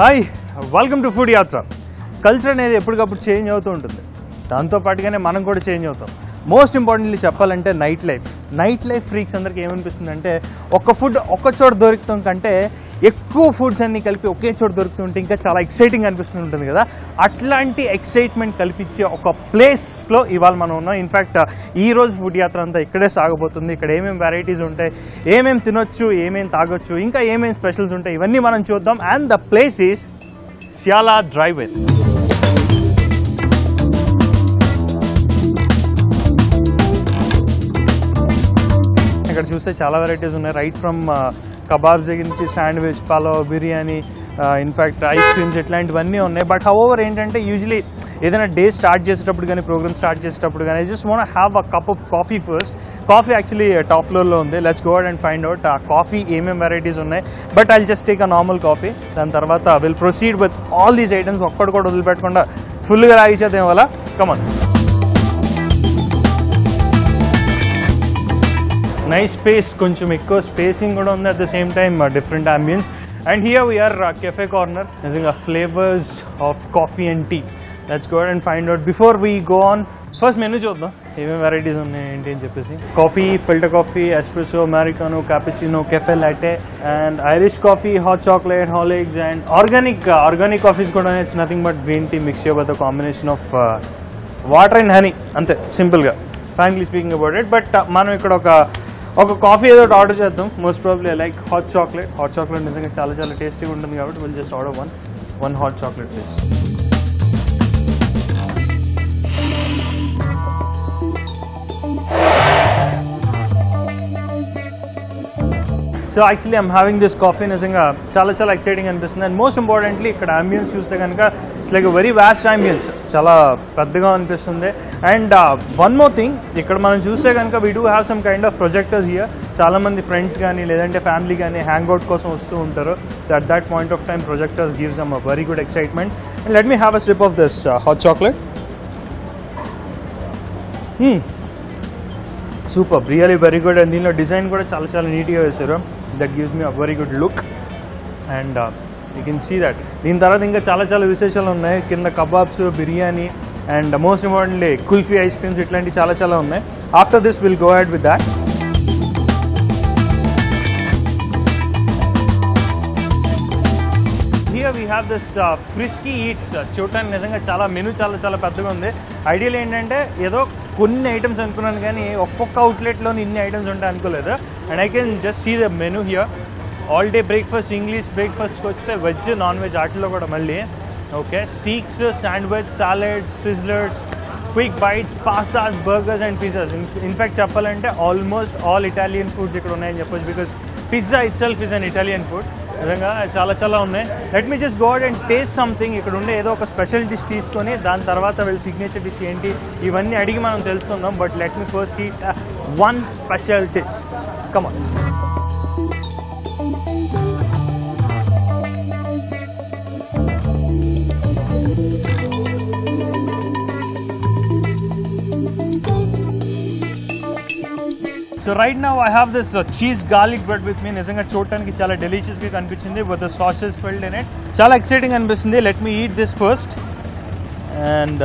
Hi welcome to food యాత్ర. Culture అనేది ఎప్పటికప్పుడు చేంజ్ అవుతూ ఉంటుంది. దాంతోపాటుగానే మనం కూడా చేంజ్ అవుతాం. మోస్ట్ ఇంపార్టెంట్లీ చెప్పాలంటే నైట్ లైఫ్ ఫ్రీక్స్ అందరికీ ఏమనిపిస్తుందంటే ఒక్క ఫుడ్ ఒక్క చోట దొరుకుతాం కంటే ఎక్కువ ఫుడ్స్ అన్నీ కలిపి ఒకే చోట దొరుకుతుంటే ఇంకా చాలా ఎక్సైటింగ్ అనిపిస్తుంటుంది కదా. అట్లాంటి ఎక్సైట్మెంట్ కల్పించే ఒక ప్లేస్లో ఇవాళ మనం ఉన్నాం. ఇన్ఫ్యాక్ట్ ఈరోజు ఫుడ్ యాత్ర అంతా ఇక్కడే సాగబోతుంది. ఇక్కడ ఏమేమి వెరైటీస్ ఉంటాయి, ఏమేమి తినొచ్చు, ఏమేమి తాగొచ్చు, ఇంకా ఏమేమి స్పెషల్స్ ఉంటాయి, ఇవన్నీ మనం చూద్దాం. అండ్ ద ప్లేస్ ఈస్ సియాలా డ్రైవే. ఇక్కడ చూస్తే చాలా వెరైటీస్ ఉన్నాయి. రైట్ ఫ్రమ్ కబాబ్స్ దగ్గర నుంచి sandwich, pulao, biryani, in fact ice creams ఇట్లాంటివన్నీ ఉన్నాయి. బట్ హౌవర్ ఏంటంటే యూజువలీ ఏదైనా డే స్టార్ట్ చేసేటప్పుడు కానీ ప్రోగ్రామ్ స్టార్ట్ చేసేటప్పుడు కానీ just want have a cup of coffee first. Coffee actually top ఫ్లోర్లో ఉంది. Let's go and find out ఆ కాఫీ ఏమేమి వెరైటీస్ ఉన్నాయి. But I'll just take a normal coffee. దాని తర్వాత will proceed with all these items. ఒక్కడు కూడా వదిలిపెట్టకుండా ఫుల్గా రాగించేద్దాం వల్ల. కమాన్. నైస్ స్పేస్, కొంచెం ఎక్కువ స్పేసింగ్ కూడా ఉంది. At the same time different ambience. And here we are cafe corner. నిజంగా flavours of coffee and tea. Let's go and find out. Before we go on first menu చూద్దాం ఏమేమి వెరైటీస్ ఉన్నాయి ఏంటి అని చెప్పేసి. Coffee, filter coffee, espresso, americano, cappuccino, cafe latte and Irish coffee, hot chocolate, Horlicks and organic coffees కూడా. It's nothing but green tea mix with combination of water and honey, అంతే సింపుల్గా, frankly speaking about it. But మనం ఇక్కడ ఒక coffee ఏదో order చేద్దాం. Most probably like hot chocolate నిజంగా చాలా చాలా టేస్టీగా ఉంటుంది కాబట్టి will just order one hot chocolate please. So actually I'm having this coffee. నిజంగా చాలా చాలా ఎక్సైటింగ్ అనిపిస్తుంది. అండ్ మోస్ట్ ఇంపార్టెంట్లీ ఇక్కడ అంబియన్స్ చూస్తే కనుక it's like very vast ambience, చాలా పెద్దగా అనిపిస్తుంది. అండ్ వన్ మోర్ థింగ్, ఇక్కడ మనం చూస్తే కనుక we do have some kind of projectors here. చాలా మంది ఫ్రెండ్స్ కానీ లేదంటే ఫ్యామిలీ కానీ హ్యాంగ్ అవుట్ కోసం వస్తూ ఉంటారు. So at that point of time projectors gives some very good excitement. And let me have a sip of this hot chocolate. Super, really very good. And దీనిలో design కూడా చాలా చాలా నీట్గా వేశారు. That gives me a very good look. And you can see that. దీని తర్వాత ఇంకా చాలా చాలా విశేషాలు ఉన్నాయి. కింద kebabs, biryani and most importantly kulfi, ice creams ఇట్లాంటివి చాలా చాలా ఉన్నాయి. After this will go ahead with that. Here we have this Frisky Eats. చూడటానికి నిజంగా చాలా మెనూ చాలా చాలా పెద్దగా ఉంది. ఐడియల్ ఏంటంటే ఏదో కొన్ని ఐటమ్స్ అనుకున్నాను కానీ ఒక్కొక్క అవుట్లెట్లో ఇన్ని ఐటమ్స్ ఉంటాయి అనుకోలేదు. And I can just see the menu here. All day breakfast, English బ్రేక్ఫాస్ట్కి వస్తే వెజ్, నాన్ వెజ్ వాటిలో కూడా మళ్ళీ okay. Steaks, sandwich, salads, sizzlers, quick bites, pastas, burgers and pizzas. In fact చెప్పాలంటే ఆల్మోస్ట్ ఆల్ ఇటాలియన్ ఫుడ్స్ ఇక్కడ ఉన్నాయని చెప్పొచ్చు. Because pizza itself is an Italian food. నిజంగా చాలా చాలా ఉన్నాయి. Let me just go out and taste something. ఇక్కడ ఉండే ఏదో ఒక స్పెషల్ డిష్ తీసుకొని దాని తర్వాత వీళ్ళ సిగ్నేచర్ డిష్ ఏంటి ఇవన్నీ అడిగి మనం తెలుసుకుందాం. But let me first eat one special dish. Come on. So right now I have this cheese garlic bread with me. నిజంగా చూడటానికి చాలా డెలిషియస్గా కనిపించింది with the sauces filled in it. చాలా ఎక్సైటింగ్ అనిపిస్తుంది. Let me eat this first. And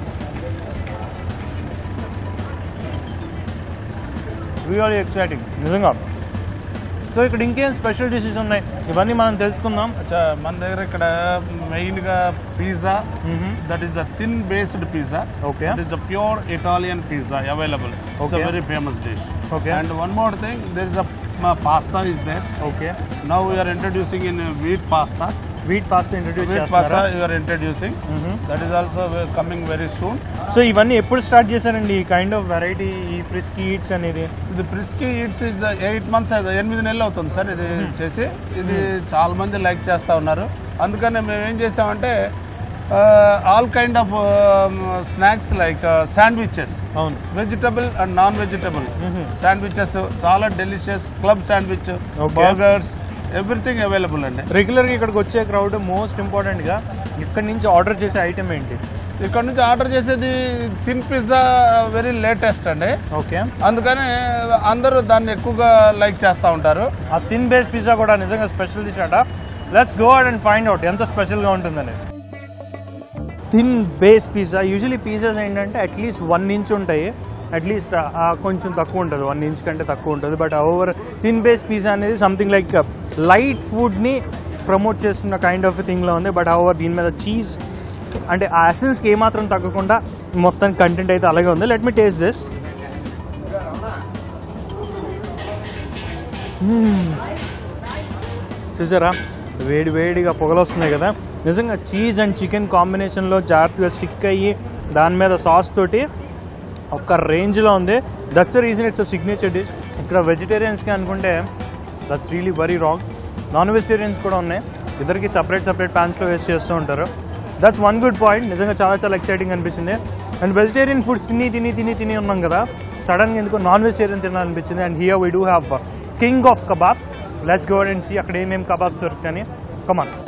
really exciting నిజంగా. So ఇక్కడ ఇంకేం స్పెషల్ డిషెస్ ఉన్నాయి ఇవన్నీ మనం తెలుసుకుందాం. మన దగ్గర ఇక్కడ మెయిన్గా pizza, that is a thin based pizza. Okay, that is a pure Italian pizza available. Okay, very famous dish. Okay, and one more thing, there is a pasta is there. Okay, now we are introducing in wheat pasta. Wheat pasta introduce wheat pasta you are introducing. That is also coming very soon. So ఇవన్నీ ఎప్పుడు start చేశారండి ఈ kind of variety, ఈ ఫ్రిస్కీ eats అనేది? ఇది ఫ్రిస్కీ eats is 8 months, 8 నెలలు అవుతుంది sir ఇది చేసి. ఇది చాలా మంది లైక్ చేస్తూ ఉన్నారు. అందుకనే మేము ఏం చేసామంటే all kind of snacks like sandwiches, అవును, vegetable and non vegetable sandwiches, చాలా delicious club sandwich, burgers, everything available అండి. రెగ్యులర్గా ఇక్కడికి వచ్చే క్రౌడ్ మోస్ట్ ఇంపార్టెంట్గా ఇక్కడ నుంచి ఆర్డర్ చేసే ఐటమ్ ఏంటి? ఇక్కడ నుంచి ఆర్డర్ చేసేది థిన్ పిజ్జా వెరీ లేటెస్ట్ అండి. ఓకే, అందుకని అందరూ దాన్ని ఎక్కువగా లైక్ చేస్తూ ఉంటారు. ఆ థిన్ బేస్ పిజ్జా కూడా నిజంగా స్పెషల్ డిష్ అట. Let's go out and find out ఎంత స్పెషల్గా ఉంటుందని. Thin base pizza. Usually pizzas ఏంటంటే అట్లీస్ట్ 1 ఇంచ్ ఉంటాయి, అట్లీస్ట్ కొంచెం తక్కువ ఉంటుంది, 1 ఇంచ్ కంటే తక్కువ ఉంటుంది. But over thin base pizza అనేది సంథింగ్ లైక్ లైట్ ఫుడ్ని ప్రమోట్ చేస్తున్న కైండ్ ఆఫ్ థింగ్లో ఉంది. బట్ ఓవర్ దీని మీద చీజ్ అంటే ఆ ఎసెన్స్కి ఏమాత్రం తగ్గకుండా మొత్తం కంటెంట్ అయితే అలాగే ఉంది. Let me taste this. చూసారా వేడి వేడిగా పొగలు వస్తున్నాయి కదా. నిజంగా చీజ్ అండ్ చికెన్ కాంబినేషన్లో జాగ్రత్తగా స్టిక్ అయ్యి దాని మీద సాస్ తోటి ఒక రేంజ్లో ఉంది. That's the reason it's a signature dish. ఇక్కడ వెజిటేరియన్స్కి అనుకుంటే that's really very wrong. Non vegetarians కూడా ఉన్నాయి, ఇద్దరికి సపరేట్ ప్యాన్స్లో వేస్ట్ చేస్తూ ఉంటారు. That's one good point. నిజంగా చాలా ఎక్సైటింగ్ అనిపించింది. అండ్ వెజిటేరియన్ ఫుడ్స్ తిని ఉన్నాం కదా, సడన్గా ఎందుకో నాన్ వెజిటేరియన్ తినాలనిపించింది. And here we do have King of Kebab. Let's go and see అక్కడ ఏమేమి కబాబ్స్ దొరుకుతాయని. Come on.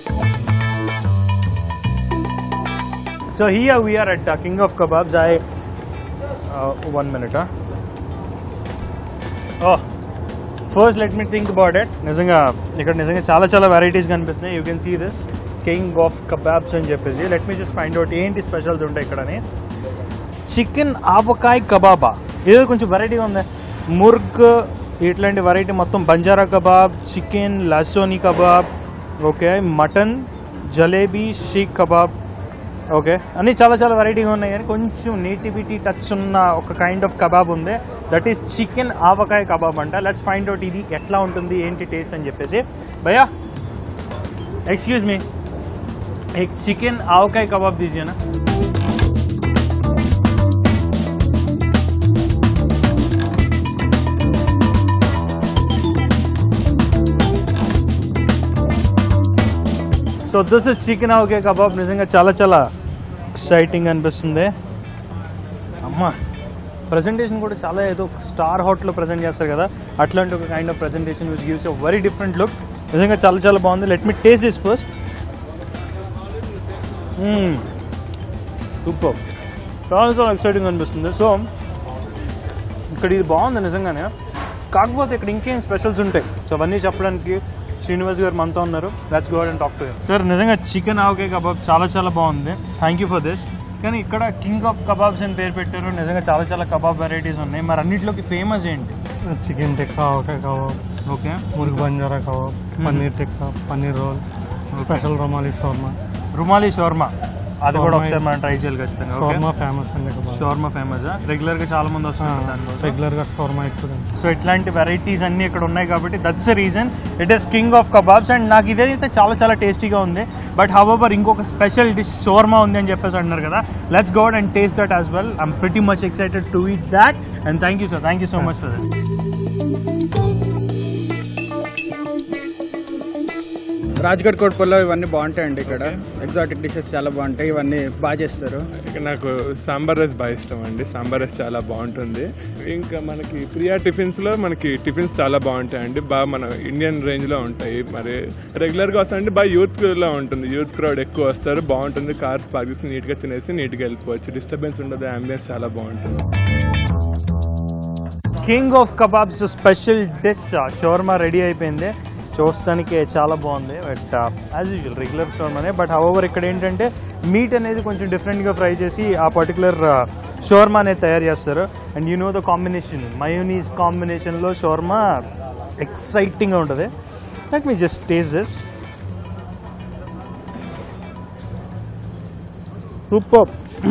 So here we are at King of Kebabs. 1 minute. First let me think about it. నిజంగా ఇక్కడ నిజంగా చాలా varieties కనిపిస్తున్నాయి. You can see this King of Kebabs అని చెప్పేసి. Let me just find out ఏంటి specials ఉంటాయి ఇక్కడని. చికెన్ ఆవకాయ కబాబా, ఏదో కొంచెం వెరైటీగా ఉంది. ముర్గ్ ఇట్లాంటి వెరైటీ మొత్తం. Banjara kebab, chicken lasooni kebab, okay, mutton jalebi seekh kebab, okay, అన్నీ చాలా వెరైటీగా ఉన్నాయి. కానీ కొంచెం నేటివిటీ టచ్ ఉన్న ఒక కైండ్ ఆఫ్ కబాబ్ ఉంది. That is chicken avakaya kebab అంట. లెట్స్ ఫైండ్ అవుట్ ఇది ఎట్లా ఉంటుంది ఏంటి టేస్ట్ అని చెప్పేసి. భయ్యా ఎక్స్క్యూజ్ మీ, एक चिकन आवकाय कबाब दीजिए ना. So this is chicken avakaya kebab. నిజంగా చాలా ఎక్సైటింగ్ అనిపిస్తుంది. అమ్మా ప్రజెంటేషన్ కూడా చాలా ఏదో స్టార్ హోటల్లో ప్రజెంట్ చేస్తారు కదా, అట్లాంటి ఒక kind of presentation which gives a very different look. నిజంగా చాలా బాగుంది. Let me taste this first. Super, చాలా ఎక్సైటింగ్ అనిపిస్తుంది. సో ఇక్కడ ఇది బాగుంది నిజంగానే. కాకపోతే ఇక్కడ ఇంకేం స్పెషల్స్ ఉంటాయి. సో అవన్నీ చెప్పడానికి శ్రీనివాస్ గారు మనతో ఉన్నారు. Let's go and talk to him. Sir నిజంగా చికెన్ ఆవకాయ కబాబ్ చాలా బాగుంది. Thank you for this. కానీ ఇక్కడ కింగ్ ఆఫ్ కబాబ్స్ అని పేరు పెట్టారు. నిజంగా చాలా కబాబ్ వెరైటీస్ ఉన్నాయి. మరి అన్నింటిలోకి ఫేమస్ ఏంటి? Chicken tikka, avakaya kebab, okay, murgh banjara kebab, paneer tikka, paneer roll, special rumali shawarma. Rumali shawarma అది కూడా ఒకసారి మనం ట్రై చేయాలి ఖచ్చితంగా. షోర్మా ఫేమస్ అండి. షోర్మా ఫేమస్, రెగ్యులర్ గా చాలా మంది వస్తున్నారు. రెగ్యులర్ గా షోర్మా ఎక్కువ. సో ఇట్లాంటి వెరైటీస్ అన్ని ఇక్కడ ఉన్నాయి కాబట్టి that's the reason it is King of Kebabs. And నాకు ఇదైతే చాలా టేస్టీగా ఉంది. బట్ హౌవెవర్ ఇంకొక స్పెషల్ డిష్ షోర్మా ఉంది అని చెప్పేసి అంటున్నారు కదా. Let's go and taste that as well. I'm pretty much excited to eat that. And thank you sir, thank you so much for that. Rajgarh కోట్పల్లో ఇవన్నీ బాగుంటాయండి. ఇక్కడ ఎగ్జాటిక్ డిషెస్ చాలా బాగుంటాయి, ఇవన్నీ బాగా చేస్తారు. నాకు సాంబార్ రైస్ బాగా ఇష్టం అండి. సాంబార్ రైస్ చాలా బాగుంటుంది. ఇంకా మనకి ప్రియా టిఫిన్స్లో మనకి టిఫిన్స్ చాలా బాగుంటాయండి. బాగా మన ఇండియన్ రేంజ్లో ఉంటాయి. మరి రెగ్యులర్గా వస్తాయండి. బాగా యూత్లో ఉంటుంది. యూత్ క్రౌడ్ ఎక్కువ వస్తారు. బాగుంటుంది. కార్స్ పార్క్ చేసి నీట్గా తినేసి నీట్గా వెళ్ళిపోవచ్చు. డిస్టర్బెన్స్ ఉండదు. అంబియన్స్ చాలా బాగుంటుంది. King of Kebabs special dish shawarma ready అయిపోయింది. చూస్తానికి చాలా బాగుంది. బట్ యాజ్ యూజువల్ రెగ్యులర్ షోర్మానే. బట్ హౌవెవర్ ఇక్కడ ఏంటంటే మీట్ అనేది కొంచెం డిఫరెంట్గా ఫ్రై చేసి ఆ పర్టికులర్ షోర్మా అనేది తయారు చేస్తారు. And you know the combination, mayonnaise కాంబినేషన్లో షోర్మా ఎక్సైటింగ్గా ఉంటుంది. Let me just taste this. Super.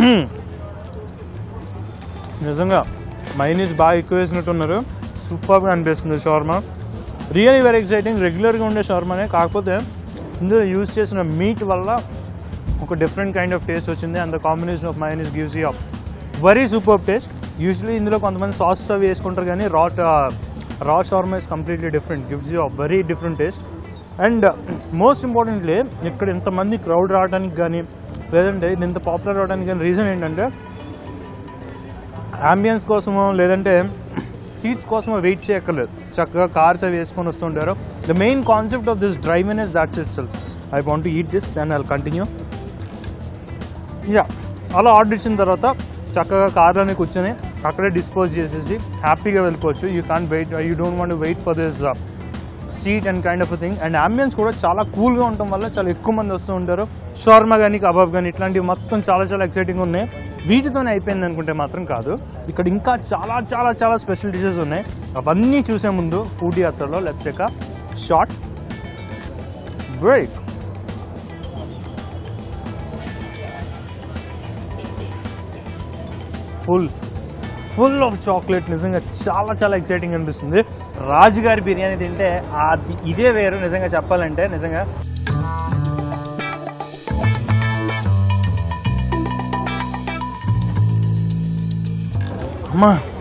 నిజంగా మయోనీస్ బాగా ఎక్కువ వేసినట్టున్నారు. సూపర్గా అనిపిస్తుంది షోర్మా. Really very exciting. రెగ్యులర్గా ఉండే షవర్మానే, కాకపోతే ఇందులో యూజ్ చేసిన మీట్ వల్ల ఒక డిఫరెంట్ కైండ్ ఆఫ్ టేస్ట్ వచ్చింది. And the combination of mayonnaise gives you very super taste. Usually ఇందులో కొంతమంది సాసెస్ అవి వేసుకుంటారు, కానీ raw shawarma is completely different, gives you very different taste. And most importantly ఇక్కడ ఇంతమంది క్రౌడ్ రావడానికి కానీ లేదంటే ఇది ఇంత పాపులర్ అవడానికి కానీ రీజన్ ఏంటంటే అంబియన్స్ కోసమో లేదంటే సీట్స్ కోసం వెయిట్ చేయక్కర్లేదు. చక్కగా కార్స్ అవి వేసుకొని వస్తుంటారు. The main concept of this drive in is that's itself. I want to eat this, then I will continue. Yeah, అలా ఆర్డర్ ఇచ్చిన తర్వాత చక్కగా కార్లోనే కూర్చొని అక్కడే డిస్పోజ్ చేసేసి హ్యాపీగా వెళ్ళిపోవచ్చు. You can't wait, you don't want to wait for this seat and kind of thing. And ambience కూడా చాలా కూల్గా ఉండటం వల్ల చాలా ఎక్కువ మంది వస్తూ ఉంటారు. షవర్మా కానీ కబాబ్ కానీ ఇట్లాంటివి మొత్తం చాలా చాలా ఎక్సైటింగ్ ఉన్నాయి. వీటితోనే అయిపోయింది అనుకుంటే మాత్రం కాదు, ఇక్కడ ఇంకా చాలా చాలా చాలా స్పెషల్ డిషెస్ ఉన్నాయి. అవన్నీ చూసే ముందు ఫుడ్ యాత్రలో let's take a short break. Full of chocolate. నిజంగా చాలా చాలా ఎక్సైటింగ్ అనిపిస్తుంది. రాజుగారి బిర్యానీ తింటే ఇదే వేరు నిజంగా చెప్పాలంటే. నిజంగా అమ్మా